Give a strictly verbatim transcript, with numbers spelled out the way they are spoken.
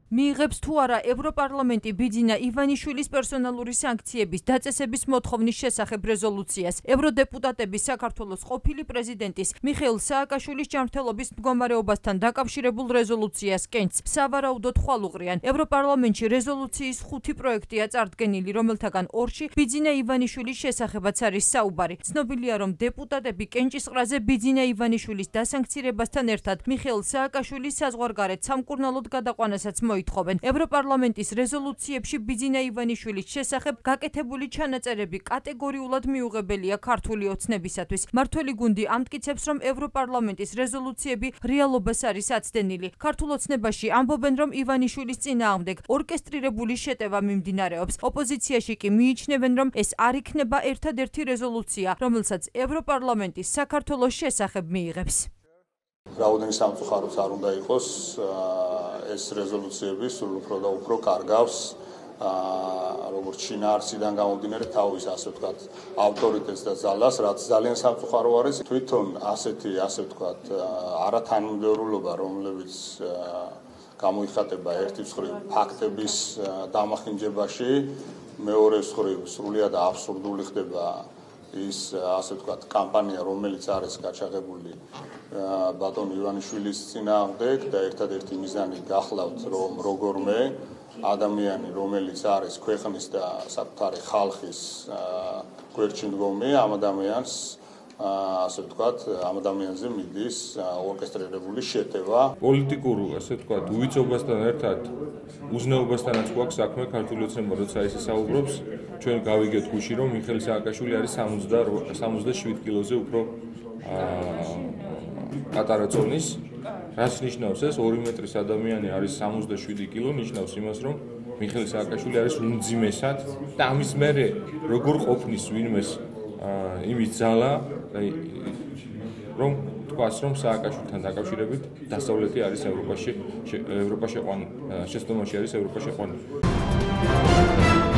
მიიღებს თუ არა ევროპარლამენტი ბიძინა ივანიშვილის პერსონალური სანქციების დაწესების მოთხოვნის შესახებ რეზოლუციას. ევროდეპუტატები საქართველოს ყოფილი პრეზიდენტის მიხეილ სააკაშვილის ჯანმრთელობის მდგომარეობასთან დაკავშირებულ რეზოლუციას კენჭს სავარაუდოდ ხვალუღრიან. ევროპარლამენტში რეზოლუციის ხუთი პროექტია წარდგენილი, რომელთაგან ორში ბიძინა ივანიშვილის შესახებაც არის საუბარი. ცნობილია, რომ დეპუტატები კენჭისყრაზე ბიძინა ივანიშვილის დასანქცირებასთან ერთად მიხეილ სააკაშვილის საზღვარგარეთ სამკურნალოდ გადაყვანასაც მოითხოვენ. ევროპარლამენტის რეზოლუციებში ბიძინა ივანიშვილის შესახებ გაკეთებული ჩანაწერები კატეგორიულად მიუღებელია ქართული ოცნებისათვის. მართველი გუნდი ამტკიცებს, რომ ევროპარლამენტის რეზოლუციები რეალობას არის აცდენილი. ქართულ ოცნებაში ამბობენ, რომ ივანიშვილის წინააღმდეგ ორკესტრირებული შეტევა მიმდინარეობს. ოპოზიციაში კი მიიჩნევენ, რომ ეს არ იქნება ერთადერთი რეზოლუცია, რომელსაც ევროპარლამენტი საქართველოს შესახებ მიიღებს. რაოდენი სამწუხაროც არ უნდა იყოს, ეს რეზოლუციები სულ უფრო და უფრო კარგავს როგორც შინაარსიდან გამომდინარე თავის ასე ვთქვათ ავტორიტეტს და ძალას, რაც ძალიან სამწუხარო არის. თვითონ ასეთი ასე ვთქვათ არათანმიმდევრულობა, რომლებიც გამოიხატება ერთი მხრივ ფაქტების დამახინჯებაში, მეორე მხრივ სრულიად აბსურდული ხდება ის ასე ვთქვათ კამპანია, რომელიც არის გაჩაღებული ბატონ ივანიშვილის წინააღმდეგ და ერთადერთი მიზანი გახლავთ, რომ როგორმე ადამიანი, რომელიც არის ქვეყნის და საკუთარი ხალხის გვერდში მდგომი, ამ ადამიანს ასე ვთქვათ, ამ ადამიანზე მიდის ორკესტრირებული შეტევა. პოლიტიკურ, ასე ვთქვათ, უვიწობასთან ერთად უზნეობასთანაც გვაქვს საქმე ქართული ოცნება, როცა ისე საუბრობს, ჩვენ გავიგეთ გუში, რომ მიხეილ სააკაშვილი არის სამოცდაშვიდ კილოზე უფრო პატარა წონის. რაც ნიშნავს ეს ორი მეტრის ადამიანი არის სამოცდაშვიდი კილო, ნიშნავს იმას, რომ მიხეილ სააკაშვილი არის უმძიმესად და ამის მერე როგორ ყოფნის ვინმეს იმის ძალა, რომ თქვას, რომ სააკაშვილთან დაკავშირებით დასავლეთი არის ევროპაში, ევროპაში ყვანი, შეცდომაში არის ევროპაში ყვანი.